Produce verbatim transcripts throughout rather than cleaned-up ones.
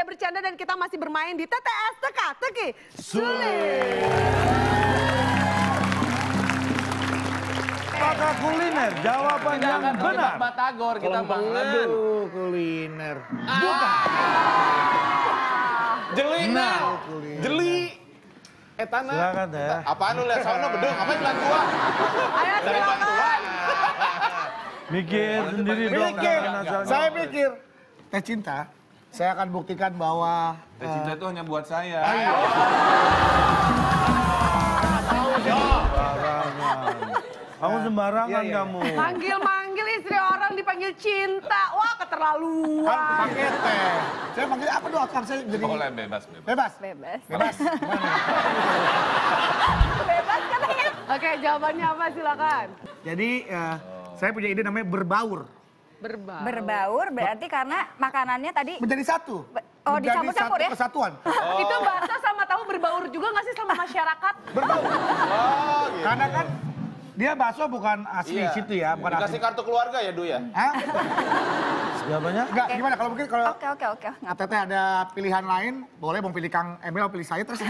Saya Bercanda dan kita masih bermain di T T S Teka-Teki Sulit. Apakah kuliner? Jawaban Kita yang akan benar. terjebak batagor kita banget. Aduh, kuliner. Bukan. Jeli Nah. Jeli. Etana. Silakan ya. Apaan lu lihat sono bedung? Apa yang gua? Ayo silakan. Mikir sendiri dong. Mikir, jangan asal saya nyopet. mikir. Teh cinta, saya akan buktikan bahwa Teh cinta itu hanya buat saya. Sembarangan. Kamu sembarangan kamu. Manggil-manggil istri orang dipanggil cinta. Wah, keterlaluan. kan pakai teh. Saya panggil apa doang? Kan saya jadi Boleh bebas bebas. bebas. Bebas. Bebas. Bebas katanya. Oke, jawabannya apa silakan. Jadi eh, saya punya ide namanya berbaur. Berbau. Berbaur berarti karena makanannya tadi Menjadi satu. Be- oh, Menjadi dicampur-campur satu ya? Kesatuan. Itu bakso sama tahu berbaur juga nggak sih sama masyarakat? Berbaur. Oh gitu. Karena kan dia bakso bukan asli Iya. situ ya, bukan Dikasih asli. kartu keluarga ya, Du ya? Hah? Jawabannya? Enggak, Oke. gimana kalau mungkin kalau Oke oke oke. Nggak Teteh ada pilihan lain, boleh mau pilih Kang Emil, mau pilih saya terus.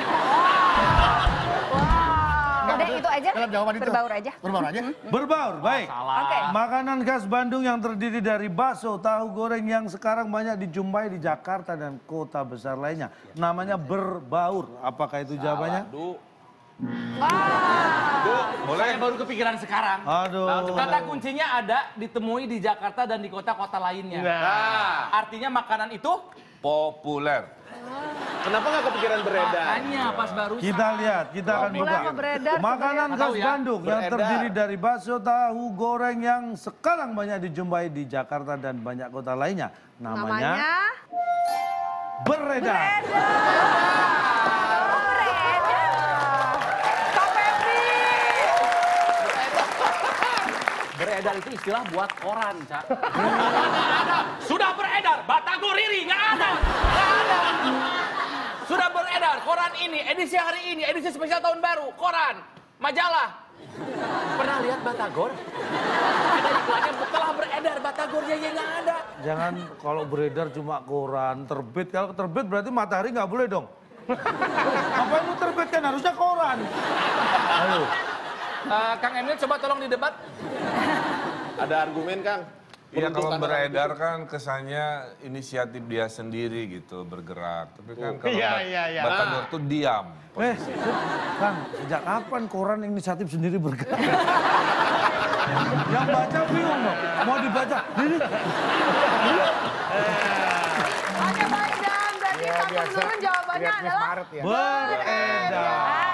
Udah itu aja. Dalam jawaban itu. Berbaur aja. Berbaur aja. Berbaur, baik. Oke. Makanan khas Bandung yang terdiri dari bakso, tahu goreng yang sekarang banyak dijumpai di Jakarta dan kota besar lainnya. Namanya berbaur. Apakah itu jawabannya? Du. Saya baru kepikiran sekarang. Aduh. Kata kuncinya ada ditemui di Jakarta dan di kota-kota lainnya. Nah, Artinya makanan itu populer. Kenapa nggak kepikiran beredar? makanya pas baru Kita lihat, kita akan Populer buka. apa beredar? Makanan Nggak khas tahu ya. Bandung yang Beredar. terdiri dari bakso, tahu goreng yang sekarang banyak dijumpai di Jakarta dan banyak kota lainnya. Namanya, Namanya beredar. Kak Pepi. beredar itu istilah buat koran, Cak. Sudah beredar, Batagor Riri, nggak ada. Nggak ada. Sudah beredar, koran ini, edisi hari ini, edisi spesial tahun baru, koran, majalah. Pernah lihat Batagor? Ada iklannya, telah beredar Batagor, ya ya nggak ada. Jangan kalau beredar cuma koran, terbit. Kalau terbit berarti matahari nggak boleh dong. Apa yang mau terbit kan harusnya koran. Ayo. Eh, Kang Emil coba tolong didebat. Ada argumen, Kang? Iya, kalau Peruntukan beredar orang kan kesannya inisiatif dia sendiri gitu, bergerak. Tapi kan kalau Iya, Bat- iya, iya. Batagor tuh diam. Eh, Kang, sejak kapan koran inisiatif sendiri bergerak? Yang baca bingung dong, mau dibaca. Ini. Oke baik dan berarti Ya, satu biasa. menurun jawabannya Lihat Miss adalah Maret ya. Beredar.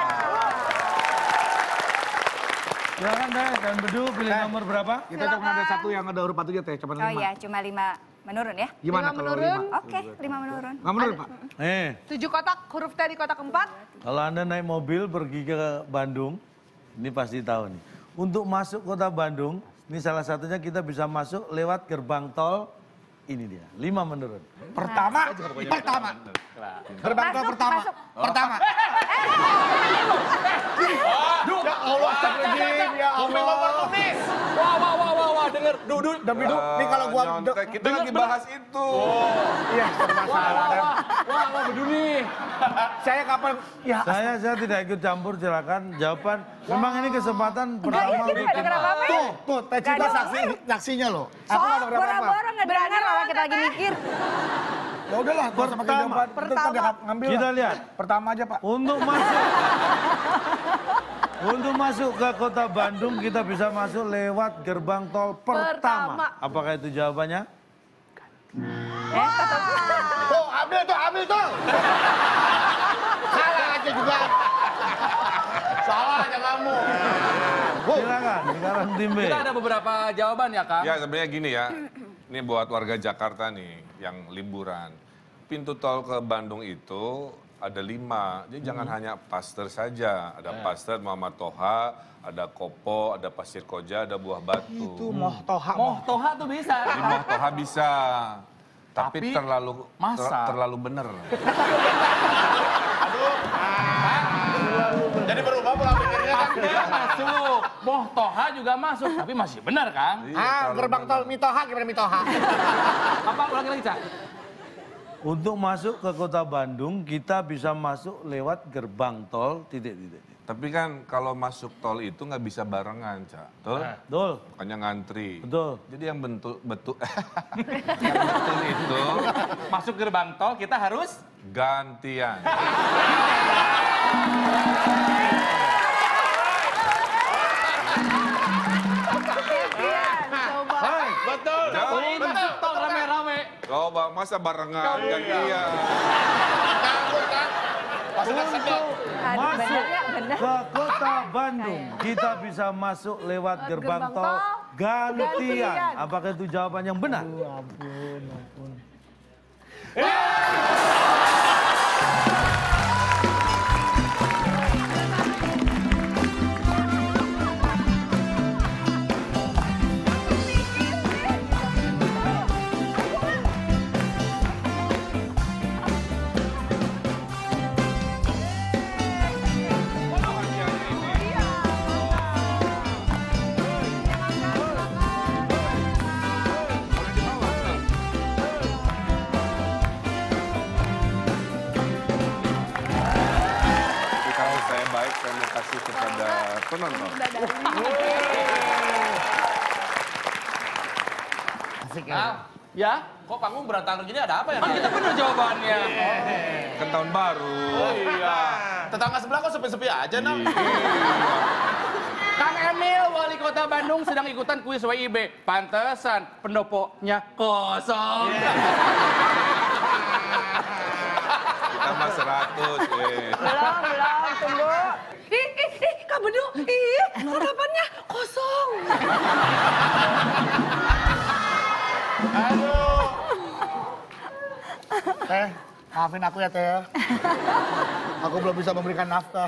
Silakan deh, dan Bedu pilih Eh. nomor berapa? Kita cuma ada satu yang ada huruf patunya teh, cuma Oh lima. iya, cuma lima menurun ya? Gimana Lima kalau menurun. lima? Oke, lima menurun. Nggak menurut, Pak? Eh, tujuh kotak huruf T di kotak keempat. kalau Anda naik mobil pergi ke Bandung, ini pasti tahu nih. Untuk masuk kota Bandung, ini salah satunya kita bisa masuk lewat gerbang tol. Ini dia, lima menurun. Pertama, pertama. Gerbang tol Masuk, pertama. masuk. Pertama. Ya Allah, astagfirullahaladzim, ya Allah. Wah, wah, wah, wah, wah, denger. Du, du. Demi du, nih kalau gua... Nyontek, kita lagi bahas itu. Iya, serba salah. Dan Wah, wah, Bedu nih. saya kapan... Ya, Saya saya tidak ikut campur, silakan jawaban. Memang ini kesempatan Enggak pertama ya, kita untuk nggak denger kita. apa-apa ya. tuh, tuh, teh cinta Nggak ada saksi, saksinya loh. Aku nggak So, denger apa-apa. boro-boro nggak denger orang kita lagi mikir. Ya udahlah, gua sama Pertama. jawaban. Pertama. Kita ngambil Kita lah. lihat. Pertama aja, Pak. Untuk masuk, untuk masuk ke kota Bandung kita bisa masuk lewat gerbang tol pertama. Pertama. Apakah itu jawabannya? Eh, tetap. Tuh, ambil tuh, ambil tuh. Salah aja juga. Salah aja kamu. Silakan, sekarang tim B. Kita ada beberapa jawaban ya, Kang? Ya sebenarnya gini ya, ini buat warga Jakarta nih yang liburan. Pintu tol ke Bandung itu ada lima, jadi jangan hanya Paster saja. Ada Paster, Muhammad Toha, ada Kopo, ada Pasir Koja, ada Buah Batu. Itu moh toha. Moh Toha tuh bisa. Jadi Moh Toha bisa, tapi, Tapi terlalu masa? ter- terlalu bener. Jadi berubah pola pikirnya, Kang. Dia masuk. Moh Toha juga masuk, tapi masih benar, Kang? Iya, Ah, terlalu gerbang bener. tol Mitoha, gimana Mitoha? Apa ulangi lagi, Cak? Untuk masuk ke kota Bandung, kita bisa masuk lewat gerbang tol titik-titik. Tapi kan kalau masuk tol itu nggak bisa barengan, Cak. Betul? Betul. Makanya ngantri. Betul. Jadi yang bentuk betul yang betul itu Masuk gerbang tol kita harus gantian. Coba. Hai, Betul. Jauh. masuk tol rame-rame. Coba masa barengan gantian. Takut kan? Pasukan sedang. Aduh, masuk bener ya, bener. ke kota Bandung, kita bisa masuk lewat gerbang gerbang tol tol gantian. gantian. Apakah itu jawaban yang benar? Ampun, ampun. Tapi kalau saya baik, saya mau kasih kepada penonton. Asik ya. Nah, ya? Kok panggung berantakan gini ada apa ya? Kan kita bener jawabannya. Kan tahun baru. Iya. Tetangga sebelah kok sepi-sepi aja, Nang? Kang Emil, wali kota Bandung sedang ikutan kuis W I B. Pantesan pendopoknya kosong. Tambah seratus, eh. Belum, belum, tunggu. Ih, ih, ih, Kak Bedu, ih, harapannya kosong. Aduh. Teh, maafin aku ya Teh ya. Aku belum bisa memberikan nafkah.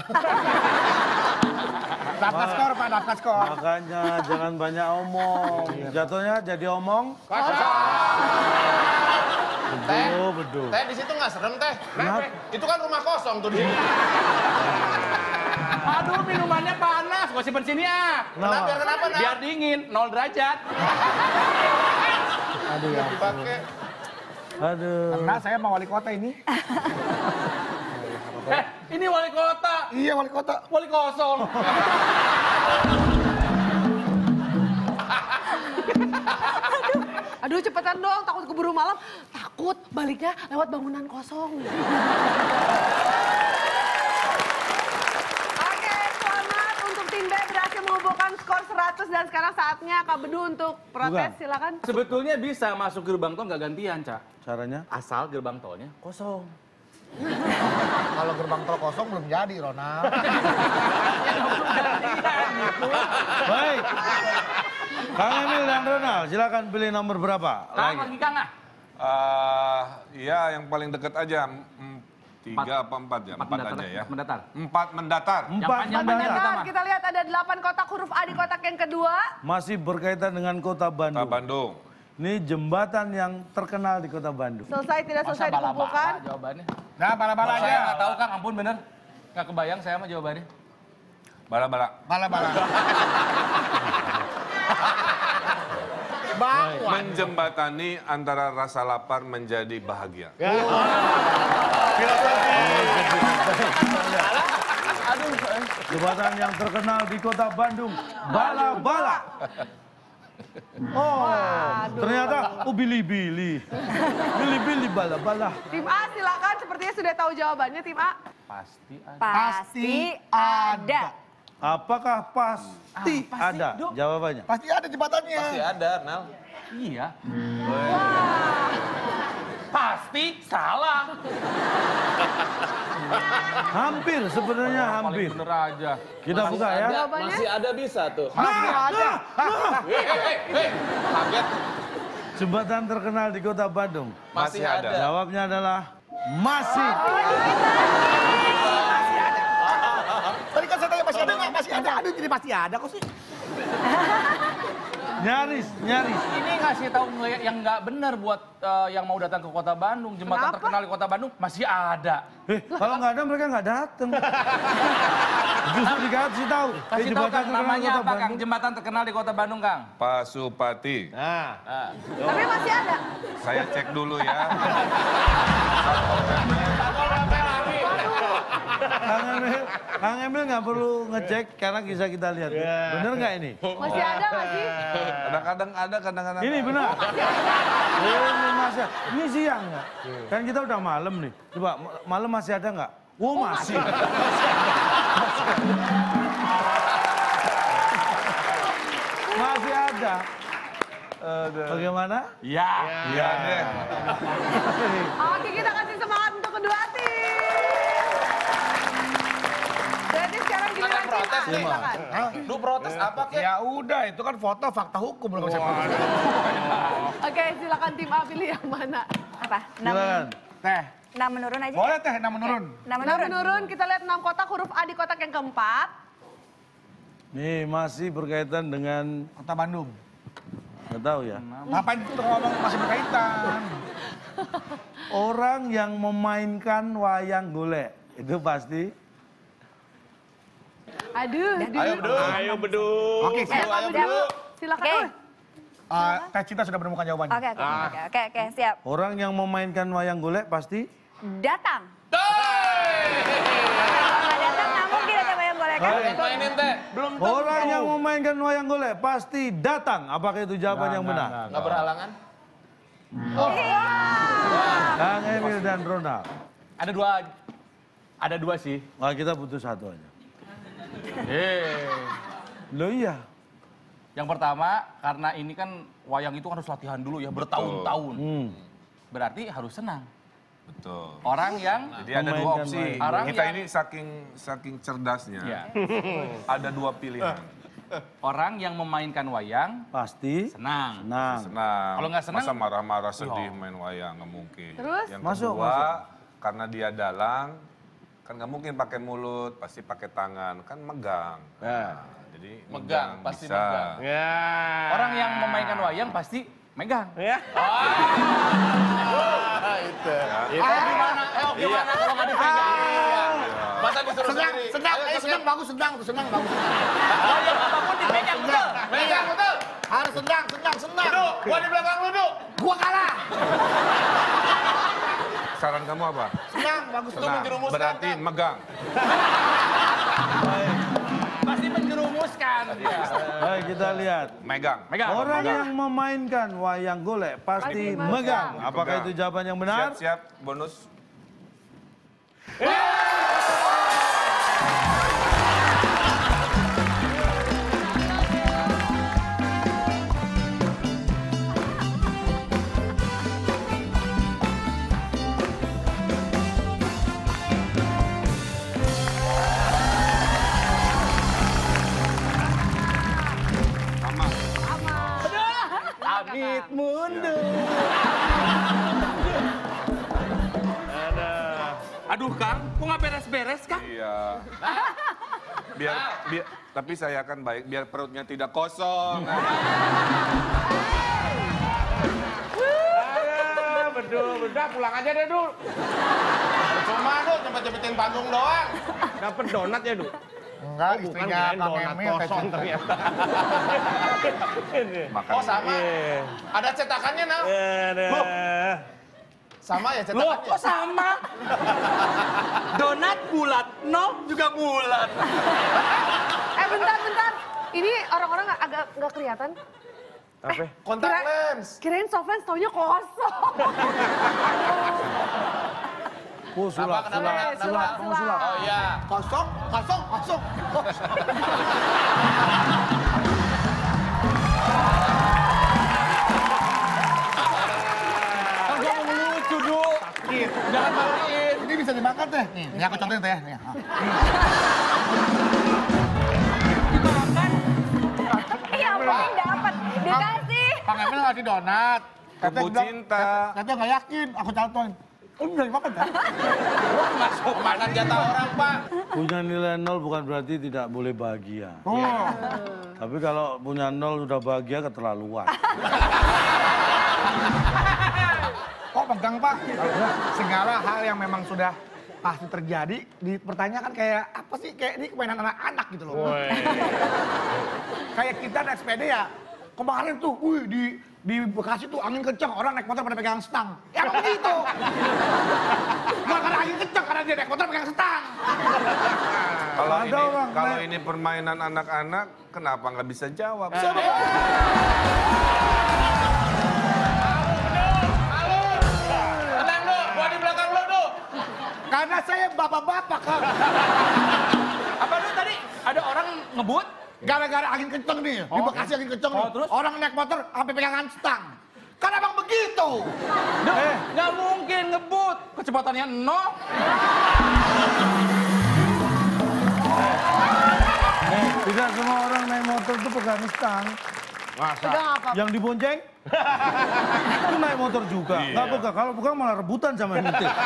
Nafkah skor Pak, nafkah skor. Makanya jangan banyak omong. Jatuhnya jadi omong. Bedu, bedu. Teh, di situ nggak serem, Teh. Kenapa? Itu kan rumah kosong tuh di sini. Aduh, minumannya panas. Gua simpen sini ah. Kenapa? Biar kenapa, Nang? Biar dingin, nol derajat. Aduh ya. Dipakai. Aduh. Karena saya mau wali kota ini. Eh, ini wali kota. Iya wali kota. Wali kosong. Aduh, cepetan dong, takut keburu malam. Takut baliknya lewat bangunan kosong. Oke, selamat untuk tim B berhasil mengumpulkan skor seratus dan sekarang saatnya Kak Bedu untuk protes, Bukan. silakan. Sebetulnya bisa masuk gerbang tol nggak gantian, Cak. Caranya? Asal gerbang tolnya kosong. Kalau gerbang tol kosong belum jadi Ronald. Baik. Kang Emil dan Ronald, silakan pilih nomor berapa? Kang lagi Kang ah. Ah, ya yang paling dekat aja. Mm, tiga apa empat ya? Empat, mendatar, aja ya. empat mendatar. Empat mendatar. Empat panjang mendatar. banyak. Bentar, Mah. kita lihat ada delapan kotak huruf A di kotak yang kedua. Masih berkaitan dengan kota Kota Bandung. Bandung. Ini jembatan yang terkenal di kota Bandung. Selesai tidak selesai dikumpulkan. Jawabannya. Nah bala-bala Saya aja. nggak tahu Kang, ampun bener. Nggak kebayang saya mah jawabannya. Bala-bala. Bala-bala. Menjembatani antara rasa lapar menjadi bahagia. Jembatan yang terkenal di kota Bandung. Bala-bala. Oh, ternyata oh bili-bili. Bili-bili bala-bala. Tim A silakan, sepertinya sudah tahu jawabannya tim A. Pasti ada. Pasti ada. Apakah pasti ada jawabannya? Pasti ada jembatannya. Pasti ada, Nal. Iya. Pasti salah. Hampir sebenarnya hampir. Paling bener aja. Kita buka ya. Jawabannya Masih ada bisa tuh. Masih ada. Hei, hei, hei. Kaget. Jembatan terkenal di kota Bandung. Masih Masih ada. ada. Jawabnya adalah masih. Tadi kan saya tanya masih ada nggak? Masih ada. Aduh jadi pasti ada kok sih. Nyaris, nyaris. Ini ngasih tahu ngeliat yang nggak benar buat eh, yang mau datang ke kota Bandung. Jembatan Kenapa? terkenal di kota Bandung masih ada. Eh, kalau nggak ada mereka nggak datang. Justru dikasih tahu. Eh, Kasih tahu jembatan Kang, terkenal namanya Kota apa Kang? Bandung. Jembatan terkenal di Kota Bandung Kang. Pasupati. Nah. Tapi masih ada. Saya cek dulu ya. Kang Emil, Kang Emil nggak perlu ngecek karena bisa kita lihat. Bener nggak ini? Masih ada nggak sih? Kadang-kadang ada, kadang-kadang Ini nggak. benar. Ini masih. Ini siang nggak? Kan kita udah malam nih. Coba malam masih ada nggak? Oh masih. Masih ada. Bagaimana? Iya. Iya deh. Oke, kita kasih semangat untuk kedua tim. Jadi sekarang giliran tim A, protes nih. silakan. Lu protes apa kek? Ya udah, itu kan foto fakta hukum belum bisa protes. Oke, silakan tim A pilih yang mana. Apa? Enam, Silakan. Teh, enam menurun aja. boleh teh, enam menurun. Enam Nah, menurun. menurun, kita lihat enam kotak, huruf A di kotak yang keempat. Nih masih berkaitan dengan Kota Bandung. nggak tahu ya. Ngapain tuh ngomong masih berkaitan? Orang yang memainkan wayang golek itu pasti. Aduh. Ayo beduk. Ayo beduk. Oke, Eh, siap. Pak Beduk, silakan. Oke. Uy. Eh, Teh Cinta sudah menemukan jawabannya. Oke, oke, oke, oke, oke, siap. Orang yang memainkan wayang golek pasti. Datang. Kalau nggak datang, nggak mungkin ada bayang golek kan? Baik. Mainin teh. Belum Orang yang memainkan wayang golek pasti datang. Apakah itu jawaban yang benar? nggak berhalangan. Kang Emil dan Ronald. Ada dua, ada dua sih. Nah, kita butuh satu aja. Eh. Loh iya. Yang pertama, karena ini kan wayang itu harus latihan dulu ya, bertahun-tahun. Hmm. Berarti harus senang. Betul. Orang yang Jadi ada dua Memainkan opsi. wayang. Orang Kita yang- ini saking saking cerdasnya. ya, Ada dua pilihan. orang yang memainkan wayang Pasti. senang. Senang. Senang. Kalau nggak senang- Masa marah-marah sedih main wayang, nggak mungkin. Terus? Yang Masuk, kedua, masuk. karena dia dalang, kan nggak mungkin pakai mulut, pasti pakai tangan, kan megang. Nah, jadi Megang, pasti bisa. megang. Ya. Orang yang memainkan wayang pasti megang. Ya. Itu. Oh, gimana? Eh, gimana kalau nggak dipegang? Masa disuruh Senang, sendiri? senang, Ayo, eh, siap. senang, bagus, senang, tuh, senang, bagus. Wayang apapun dipegang, betul. Megang betul. Harus senang, senang, senang. Duk, gua di belakang lu, Duk. Gua kalah. Saran kamu apa? Senang, bagus. Itu Senang. menjerumuskan, Berarti kan? megang. Pasti menjerumuskan. Iya. Baik, kita lihat. Megang. Megang. Orang megang. yang memainkan wayang golek pasti Pasti megang. megang. Apakah Megang. itu jawaban yang benar? Siap-siap, bonus. Sama. Amit mundur. Aduh Kang, kok nggak beres-beres Kang? Iya. Biar, biar, tapi saya akan baik, biar perutnya tidak kosong. Beduk, udah pulang aja deh, Dul. Cuma, Dul, cepet-cepetin panggung doang. Dapat donat ya, Du? Enggak, Bukan istrinya kirain Kang donat Emil, Teh kosong Cinta. ternyata. Makan. Oh, sama. Iya. Ada cetakannya, Nal. Aduh. Sama ya Loh, cetakannya? kok sama? Donat bulat, no juga bulat. Eh, bentar, bentar. Ini orang-orang nggak- agak nggak kelihatan. Apa? Kontak Kira- lens. Kirain soft lens, taunya kosong. Oh, sulap, Apa, kenapa, sulap, Nal? sulap, sulap, sulap. sulap. Oh iya. Kosong, kosong, kosong. Kan gua mau lucu, Du. Jangan matiin. Ini bisa dimakan teh. Nih, ini aku contohin teh. Nih. ah. Dimakan. Iya, mungkin dapat. Dikasih. Kang Emil ngasih donat. Teteh Tubuh bilang- cinta. Teteh- Teteh nggak yakin, aku contohin. Oh, bisa dimakan teh. Masuk makanan jatah orang, Pak. Punya nilai nol bukan berarti tidak boleh bahagia. Oh. Tapi kalau punya nol sudah bahagia keterlaluan. Kok pegang Pak? Segala hal yang memang sudah pasti terjadi. Dipertanyakan kayak apa sih? Kayak ini mainan anak-anak gitu loh. Kayak kita naik sepeda ya. Kemarin tuh, wih di di Bekasi tuh angin kencang, orang naik motor pada pegang stang. Ya emang begitu. Bukan karena angin kencang, karena dia naik motor pegang stang. Kalau Ada ini, orang kalau naik- ini permainan anak-anak, kenapa nggak bisa jawab? Tenang lu, gua di belakang lu, Du. Karena saya bapak-bapak kan. Apa lu tadi? Ada orang ngebut? Gara-gara angin kencang nih, di Bekasi angin kencang Oh, nih. terus? Orang naik motor sampai pegangan stang. Kan emang begitu. Du, nggak mungkin ngebut. Kecepatannya nol. Eh, tidak semua orang naik motor itu pegang stang. Pegang apa? Yang dibonceng, itu naik motor juga. Nggak pegang, kalau pegang malah rebutan sama yang nyetir.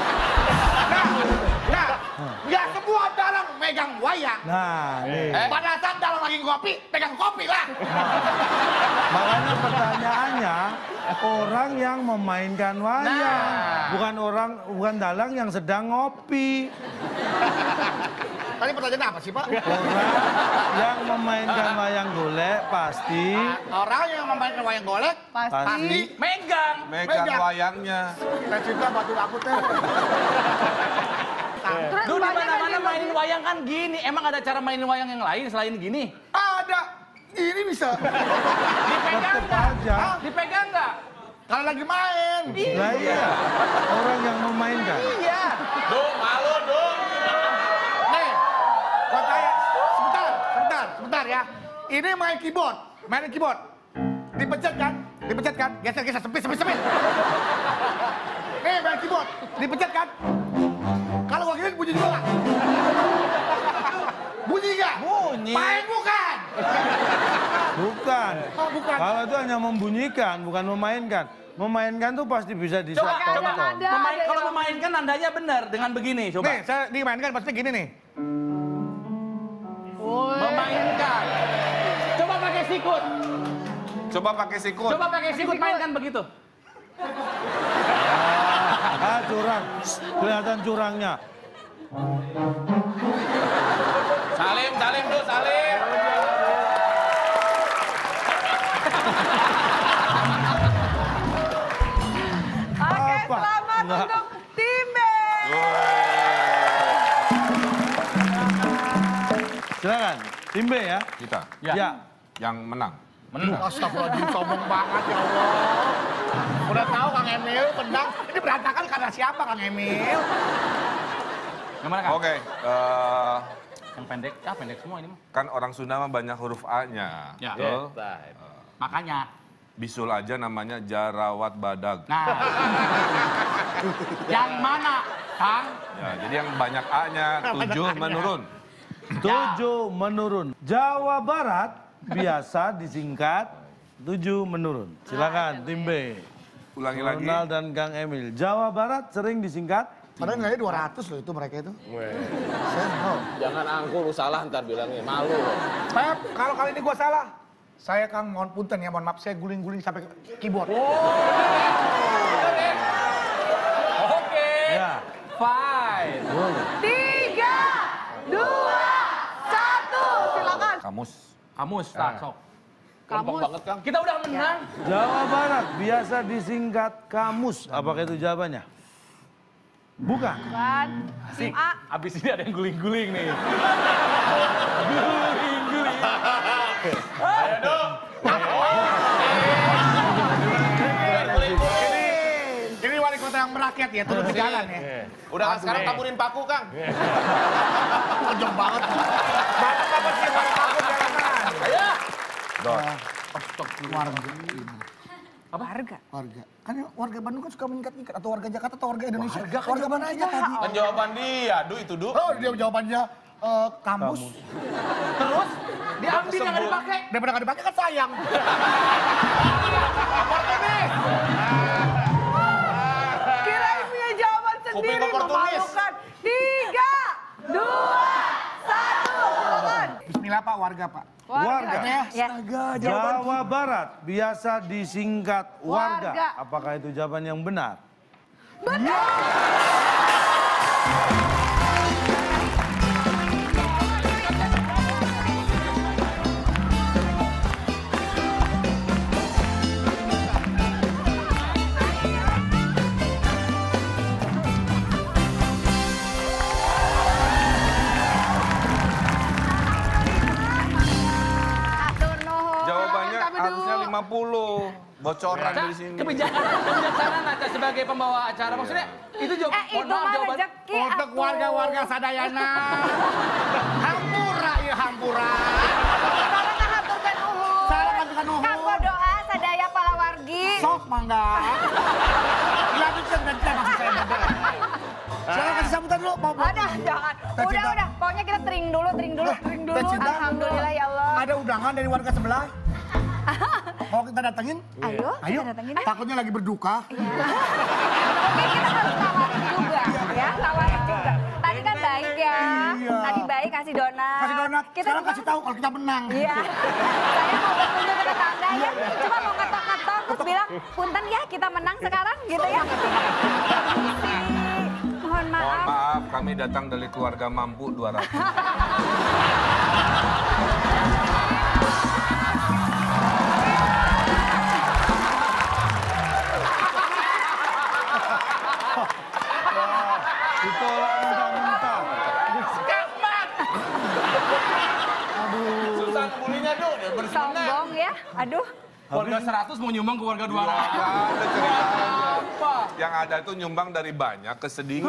Nah, nggak semua dalang megang wayang. Nah, nih. Pada saat dalang lagi ngopi, pegang kopi lah. Makanya pertanyaannya, orang yang memainkan wayang. Bukan orang, bukan dalang yang sedang ngopi. Tadi pertanyaan apa sih, Pak? Orang yang memainkan wayang golek pasti Orang yang memainkan wayang golek, pasti Megang. Megang Megang. wayangnya. saya cinta batu aku teh. Terus Du, di banyak mana-mana yang mainin wayang kan gini. Emang ada cara mainin wayang yang lain selain gini? Ada, ini bisa. Dipegang tetep nggak? aja. Hah? Dipegang nggak? Kalau lagi main. Lah iya, orang yang memainkan. Iya. Du, malu, Du. Nih, gua tanya, sebentar, sebentar, sebentar ya. Ini main keyboard, main keyboard. Dipencet kan? Dipencet kan? Geser, geser, sepit, sepit, sepit. Nih, main keyboard, dipencet kan? Kalau gua gini bunyi juga nggak? Bunyi nggak? Bunyi. Main bukan? Bukan. Oh, bukan. Kalau itu hanya membunyikan, bukan memainkan. Memainkan tuh pasti bisa Coba, disatukan. coba. ada, Memain, ada kalau yang- memainkan nandanya benar dengan begini, coba. Nih, saya dimainkan pasti gini nih. Memainkan. Coba pakai sikut. Coba pakai sikut. Coba pakai sikut mainkan begitu. Ah, curang. Kelihatan curangnya. Salim, salim, Du, salim. Oke, Apa? selamat Enggak. untuk tim B. Silakan, tim B ya. Kita, Ya. yang menang. Astagfirullahaladzim, sombong banget ya Allah. Udah tahu Kang Emil menang. Ini berantakan karena siapa Kang Emil? Yang mana, Kang? Oke, eh, Yang pendek. Ya, pendek semua ini mah. kan orang Sunda mah banyak huruf A-nya. Ya. Betul? Makanya. Bisul aja namanya Jarawat Badag. Nah. Yang mana, Kang? Ya, jadi yang banyak A-nya, tujuh menurun. Tujuh menurun. Jawa Barat biasa disingkat tujuh menurun. Silakan tim B. Ulangi lagi. Ronald dan Kang Emil. Jawa Barat sering disingkat Padahal nilainya dua ratus loh itu mereka itu. Saya tahu. Jangan angkuh, lu salah ntar bilangnya. Malu. Pep, kalau kali ini gua salah. Saya Kang mohon punten ya, mohon maaf saya guling-guling sampai ke keyboard. Oke. ya. Fine. Boleh. Tiga, dua, satu. Silakan. Kamus. Kamus, tak sok. Gampang banget, Kang. Kita udah menang. Jawa Barat biasa disingkat kamus. Apakah itu jawabannya? Bukan. Bukan. Tim A. Abis ini ada yang guling-guling nih. Guling-guling. Ini wali kota yang merakyat ya, turun di jalan ya. Udah lah, sekarang taburin paku, Kang. Kejam banget. Mana kapan sih wali kota jalanan? Ayo. Warga. Harga. Warga. Kan warga Bandung kan suka mengikat-ikat. Atau warga Jakarta atau warga Indonesia. Warga, warga mana aja tadi? Kan jawaban dia, Du itu, Du. Oh, dia jawabannya eh, kamus. Terus diambil yang nggak dipakai. Daripada nggak dipakai kan sayang. Kirain punya jawaban sendiri oportunis. memalukan. Tiga, dua, satu. Silakan. Bismillah Pak, warga Pak. Warga. Ya, Ya. astaga, jawaban. Jawa Barat biasa disingkat warga. Warga. Apakah itu jawaban yang benar? Benar. Atur nuhun. Jawabannya Kak Bedul. harusnya lima puluh. Bocoran Aca, dari sini. kebijaksanaan, kebijaksanaan Aca sebagai pembawa acara. Maksudnya itu jawab. Eh, itu mah rezeki. Untuk atuh. warga-warga Sadayana. Hampura ya hampura. Sekarang ngahaturkeun nuhun. Sareng ngahaturkeun nuhun. Kanggo doa sadaya palawargi. Sok mangga. Lanjutkan dan kita masih saya muda. Saya kasih sambutan dulu. Mau Ada, jangan. Teh Udah, Cinta. udah. Pokoknya kita tering dulu, tering dulu, tering dulu. Teh Cinta. Alhamdulillah ya Allah. Ada undangan dari warga sebelah. Mau kita datengin? Ayo, Ayo. kita datengin. Takutnya lagi berduka. Mungkin kita harus tawarin juga, ya. Tawarin juga. Tadi kan baik ya. Iya. Tadi baik kasih donat. Kasih donat. Kita Sekarang juga- kasih tahu kalau kita menang. Iya. Saya mau berkunjung ke tetangga ya. Cuma mau ngetok-ngetok terus bilang, punten ya kita menang sekarang gitu ya. Permisi. Mohon Mohon maaf. maaf, kami datang dari keluarga mampu dua ratus. Ditolak mentah-mentah. Susah kemulinya, Du. Dia bersenang. Sombong ya. Aduh. Warga seratus mau nyumbang ke warga dua ratus. Nggak ada ceritanya. Apa? Yang ada itu nyumbang dari banyak ke sedikit.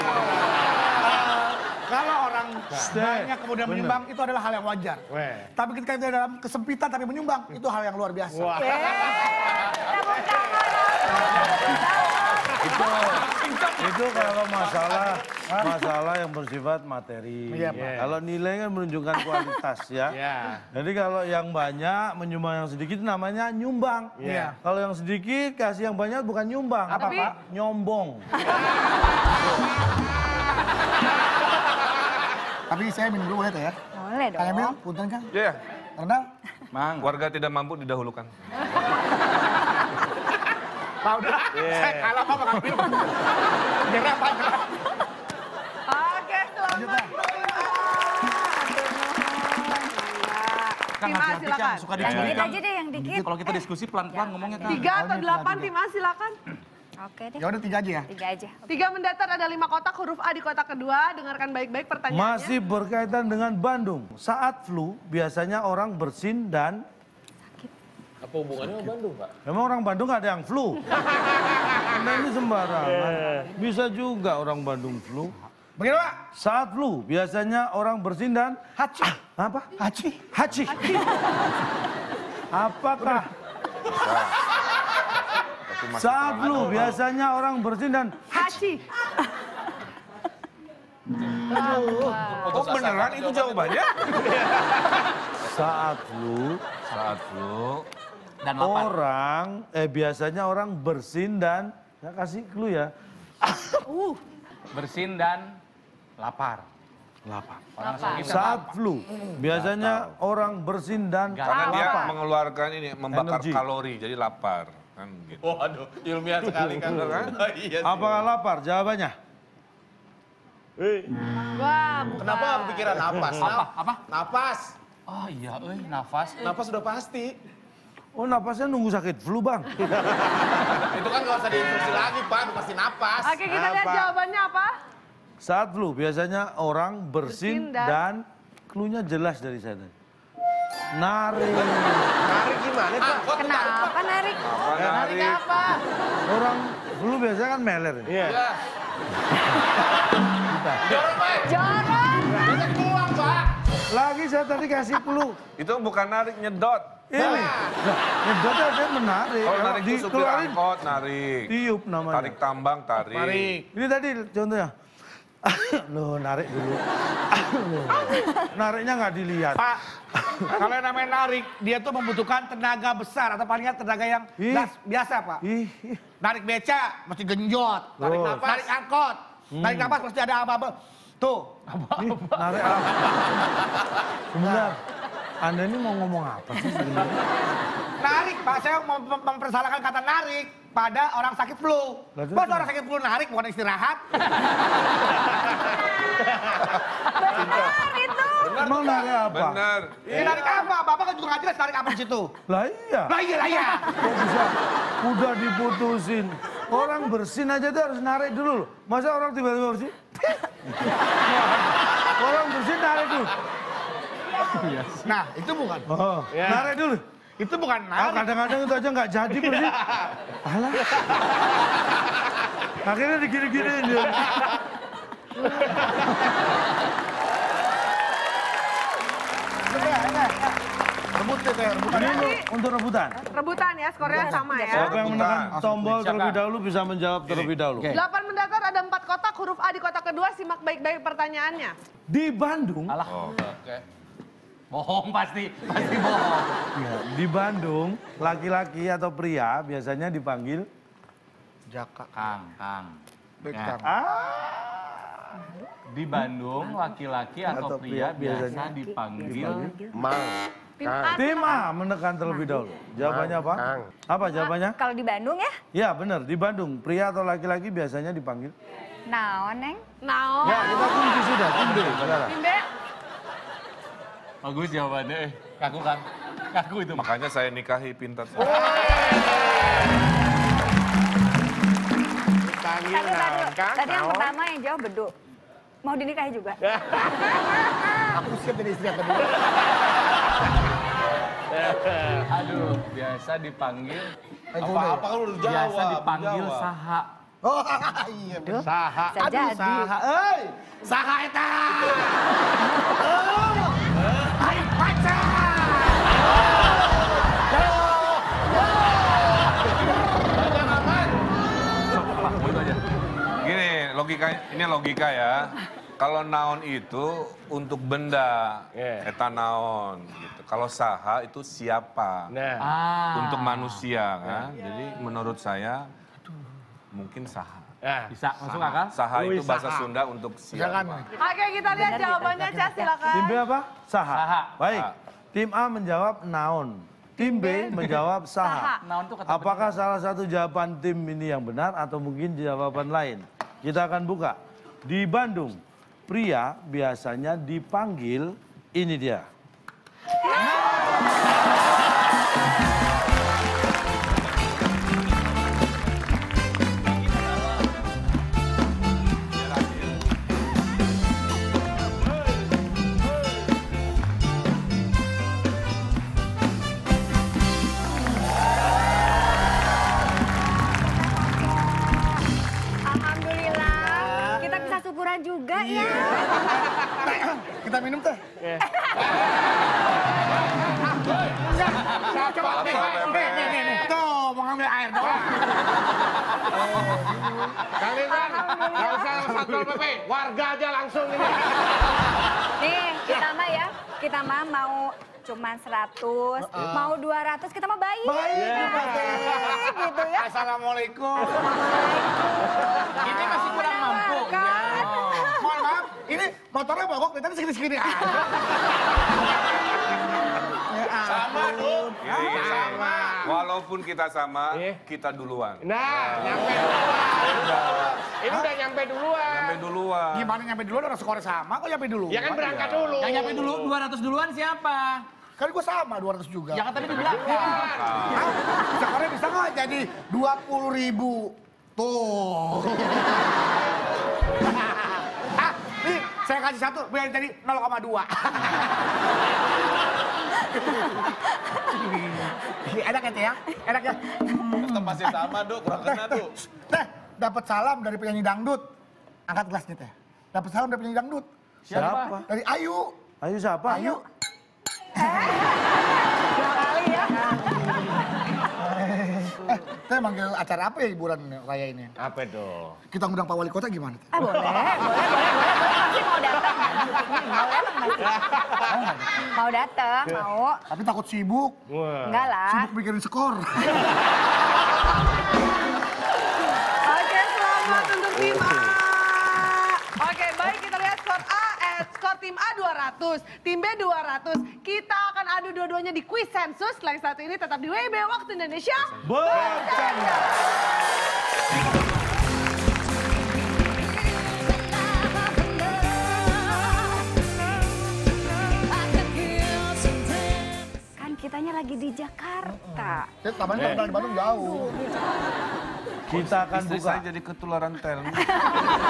Kalau orang banyak kemudian Bener. menyumbang itu adalah hal yang wajar. Weh. Tapi ketika kita dalam kesempitan tapi menyumbang itu hal yang luar biasa. Wah. Eh, tepuk tangan. Itu itu kalau masalah masalah yang bersifat materi. Iya, Pak. Kalau nilai kan menunjukkan kualitas ya. Iya. Jadi kalau yang banyak menyumbang yang sedikit namanya nyumbang. Iya. Kalau yang sedikit kasih yang banyak bukan nyumbang. Apa, Pak? Nyombong. Tapi saya minum dulu boleh Teh ya? Boleh Kang Emil, dong. punten Kang. Iya, Rendang? Mang. warga tidak mampu didahulukan. Pak udah, saya kalah Pak Kang Emil. Nyerah Pak, nyerah. Oke, selamat. Tim A silakan. Suka Yang dicuri dikit kan. aja deh, yang dikit. Kalau kita diskusi pelan-pelan ngomongnya kan. Tiga atau delapan tim A silakan. Oke deh. Ya udah tiga aja ya. Tiga aja. Tiga mendatar ada lima kotak, huruf A di kotak kedua. Dengarkan baik-baik pertanyaannya. Masih berkaitan dengan Bandung. Saat flu biasanya orang bersin dan Apa hubungannya sama Bandung, Pak? memang orang Bandung nggak ada yang flu. Anda ini sembarangan. Bisa juga orang Bandung flu. Begini Pak. Saat flu biasanya orang bersin dan Haci. Ah, apa? Haci. Haci. Apakah Tapi masih saat kurang flu ada. biasanya orang bersin dan Haci. Oh beneran itu jawabannya? saat flu Saat flu dan lapar. orang eh biasanya orang bersin dan nggak kasih clue ya. Bersin dan lapar. Lapar. Orang sakit kan Saat lapar. flu biasanya orang bersin dan Karena dia lapar. mengeluarkan ini, membakar Energi. kalori, jadi lapar. Kan gitu. Waduh, ilmiah sekali kan. kan? Iya sih. Apakah lapar? Jawabannya. Hei. Wah, bukan. Kenapa kepikiran napas? Apa? Apa? Napas. Oh iya, euy, nafas. Napas sudah pasti. Oh napasnya nunggu sakit flu bang. Itu kan nggak usah diinstruksi lagi, Pak. Udah pasti napas. Oke, kita lihat Apa? jawabannya apa? Saat flu biasanya orang bersin, Bersin dan- dan, cluenya jelas dari saya tadi. Narik. Narik gimana, Pak? Angkot Kenapa narik? Apa narik narik? apa? Orang flu biasanya kan meler. ya? Iya. Ya. Kita. Dorong, Pak. Jorok. Bisa dibuang, Pak. Lagi saya tadi kasih clue. Itu bukan narik, nyedot. Ini. Nah, nyedotnya saya menarik. Kalau narik itu supir Dikeluarin, angkot, narik. tiup namanya. Tarik tambang, tarik. Tarik. Ini tadi contohnya. Loh, narik dulu. Loh. Nariknya nggak dilihat. Pak, kalau yang namanya narik, dia tuh membutuhkan tenaga besar atau paling nggak tenaga yang Ih. gas, biasa Pak. Ih, ih. Narik beca mesti genjot, narik Oh. napas, narik angkot, narik napas mesti ada apa-apa. Tuh, Ih, narik apa? Sebentar. Anda ini mau ngomong apa sih sebenarnya? Narik, Pak. Saya mem mem mempersalahkan kata narik pada orang sakit flu. Bos orang sakit flu narik, bukan istirahat. Benar itu. Emang narik apa? Bener. Ini narik apa? Bapak kan juga nggak jelas narik apa di situ. Lah iya. Lah iya, lah iya. Kok bisa? Udah diputusin. Orang bersin aja tuh harus narik dulu loh. Masa orang tiba-tiba bersin? Orang bersin narik dulu. Nah, itu bukan. Oh, narik dulu. Itu bukan Ah, narik. kadang-kadang itu aja nggak jadi bersin. Alah. Akhirnya digini-giniin dia. Rebut itu ya, rebutan. Ini untuk, untuk rebutan. Rebutan ya, skornya sama ya. Siapa yang menekan Rebutan. tombol Siapa? terlebih dahulu bisa menjawab terlebih dahulu. Delapan mendatar ada empat kotak, huruf A di kotak kedua, simak baik-baik pertanyaannya. Di Bandung, Alah. Oke. Bohong pasti, pasti bohong. ya, di Bandung laki-laki atau pria biasanya dipanggil Jaka. Kang, Kang. Bekam. Di Bandung laki-laki atau, Atau pria, pria biasanya biasa dipanggil Mang. Tim A. tim A menekan terlebih dahulu. Jawabannya apa? Kang. Apa jawabannya? Kalau di Bandung ya, Ya benar, di Bandung pria atau laki-laki biasanya dipanggil. naon neng? Naon. Ya kita kunci sudah, tim B sekarang. Tim B. bagus jawabannya. Eh, kaku kan? Kaku itu. Makanya saya nikahi pintar. Panggil Tadi, tadi, naon, Kang? tadi yang Naon? pertama yang jawab bedu. Mau dinikahi juga? Aku siap jadi istri yang kedua. Aduh, biasa dipanggil. Apa-apa kan udah jawab. Biasa dipanggil jawab. saha. Oh iya. Aduh, Saha. bisa jadi. Saha, euy. Saha eta. Oh. Hai pacar. Gini, logika ini logika ya. Kalau naon itu untuk benda, Yeah. eta naon gitu. Kalau saha itu siapa? Nah. Ah. Untuk manusia kan. Jadi menurut saya mungkin saha. Nah. Bisa masuk akal? Saha Wih, itu bahasa saha. Sunda untuk Silakan. siapa? Oke, kita lihat jawabannya, Cas, silakan. Tim B apa? Saha. Saha. Baik. Saha. Tim A menjawab naon. Tim B menjawab saha. Naon tuh kata Apakah salah satu jawaban tim ini yang benar atau mungkin jawaban lain? Kita akan buka. Di Bandung, pria biasanya dipanggil, ini dia. Alhamdulillah, kita bisa syukuran juga ya. Kita minum teh. Coba, nih, nih, nih, nih, nih. Tuh, mau ngambil air doang. Kang Rizal, nggak usah Satpol P P, warga aja langsung ini. Nih, kita mah ya, kita mah mau cuman seratus, mau dua ratus, kita mah baik. Baik, gitu ya. Assalamualaikum. Ini masih kurang mampu. Kan? Mohon maaf, ini motornya mogok, kita segini-segini aja. Sama, Duk. Gini, Sama. Walaupun kita sama, Eh. kita duluan. Nah, nyampe duluan. Ini udah nyampe duluan. Sampai duluan. Gimana nyampe duluan, orang skornya sama, kok nyampe dulu? Ya kan berangkat dulu. Yang nyampe dulu dua ratus duluan siapa? Kan gue sama, dua ratus juga. Ya kan tadi di belakang. Hah? Skornya bisa nggak jadi dua puluh ribu? Tuh. Ah, nih, saya kasih satu, biar jadi nol koma dua. Enak ya, Teh, ya? Enak ya? Tetap masih sama, Duk. Kurang kena, Duk. Teh, dapat salam dari penyanyi dangdut. Angkat gelasnya, Teh. Dapat salam dari penyanyi dangdut. Siapa? Dari Ayu. Ayo siapa? Ayu. Dua kali ya. Eh, Teh manggil acara apa ya hiburan raya ini? Apa tuh? Kita ngundang Pak Wali Kota gimana, Teh? Ah, boleh, boleh, boleh, boleh, boleh, pasti mau datang. Mau datang, pasti. Mau datang, mau. Tapi takut sibuk. Wah. Enggak lah. Sibuk mikirin skor. Oke, selamat untuk tim A. Oke, baik kita lihat skor A, eh skor tim tim A dua ratus, tim B dua ratus. Kita akan adu dua-duanya di kuis sensus. Selain satu ini tetap di W B Waktu Indonesia Bercanda. Kan kitanya lagi di Jakarta. Saya tamannya terkenal di Bandung jauh. Kita akan Istri buka. saya jadi ketularan tel.